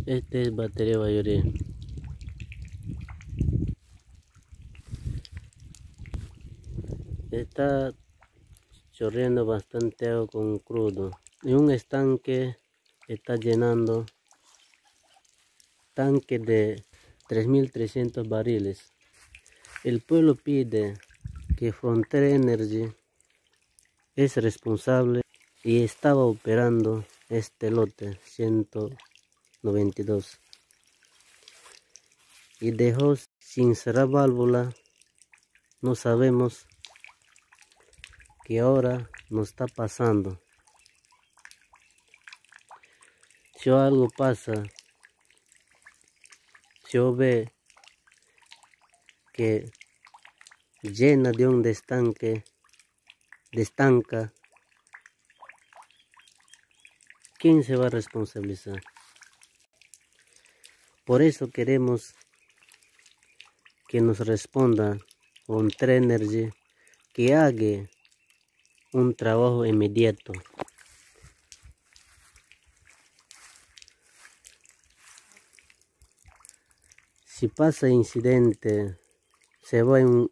Este es batería Bayuri. Está chorreando bastante agua con crudo. Y un estanque está llenando. Tanque de 3.300 barriles. El pueblo pide que Frontera Energy es responsable y estaba operando este lote 192 y dejó sin cerrar válvula. No sabemos qué ahora nos está pasando. Si algo pasa, si ve que llena de un destanca, ¿quién se va a responsabilizar? Por eso queremos que nos responda Frontera Energy, que haga un trabajo inmediato. Si pasa incidente, se va en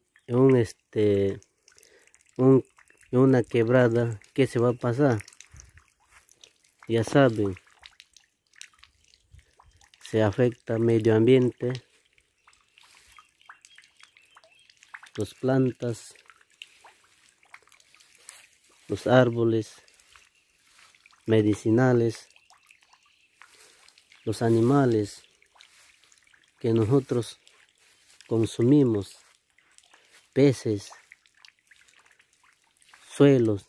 una quebrada, ¿qué se va a pasar? Ya saben, se afecta el medio ambiente, las plantas, los árboles medicinales, los animales que nosotros consumimos, peces, suelos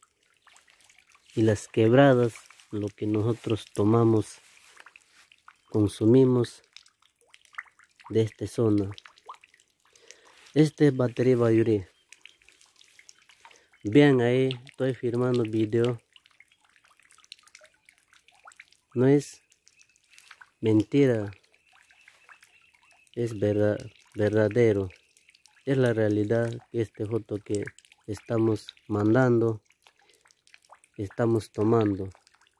y las quebradas, lo que nosotros tomamos, consumimos de esta zona. Este es batería Bayuri. Vean ahí, estoy filmando video. No es mentira, es verdadero. Es la realidad, este foto que estamos mandando, estamos tomando.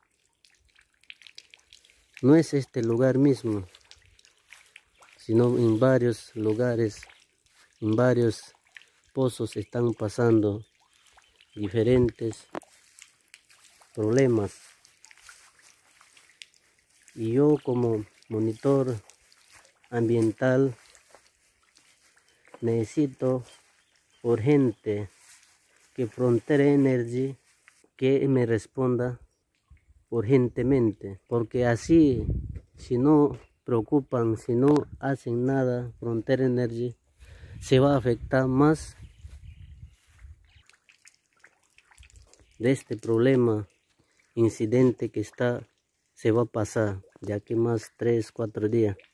No es este lugar mismo, sino en varios lugares, en varios pozos están pasando diferentes problemas. Y yo como monitor ambiental necesito urgente que Frontera Energy que me responda urgentemente, porque así si no preocupan, si no hacen nada, Frontera Energy se va a afectar más de este problema, incidente que se va a pasar de aquí más 3-4 días.